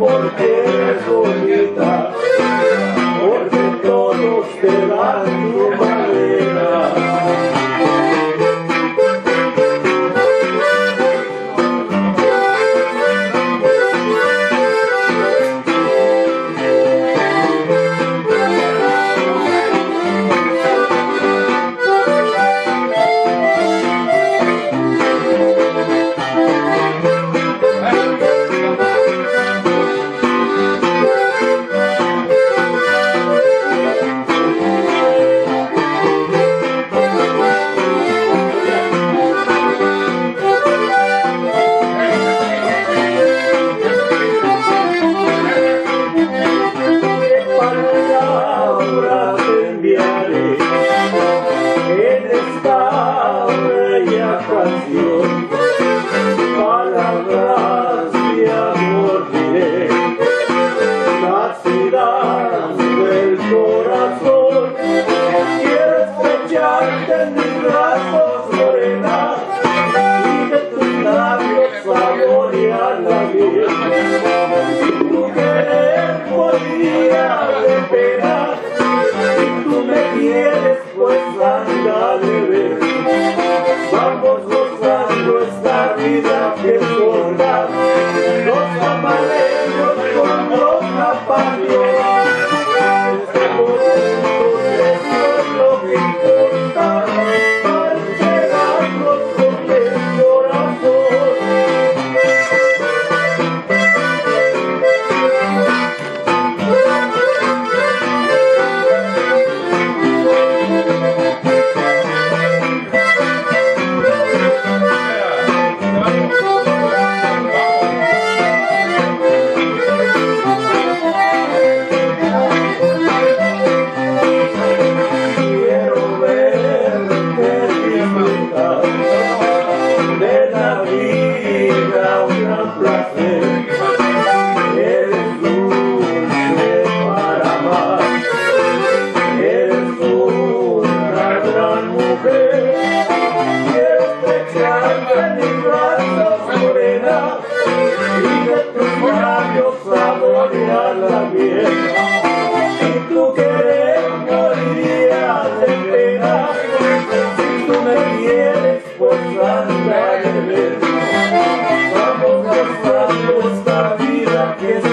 porque eres bonita, porque todos te dan tu manera. Palabras de amor diré, nacidas del corazón. Quiero estrecharte en mis brazos, morena, y de tus labios saborear la miel. Si tu querer moriría de pena, si tú me quieres, pues ándale, ven. Vamos gozando esta vida que es corta, los amaremos con loca pasión. Estamos juntos, eso es lo que importa, para entregarnos con el corazón. Saborear la miel. Si tú quieres moriría de pena, si tú me quieres, pues anda de ver. Vamos gozando esta vida que es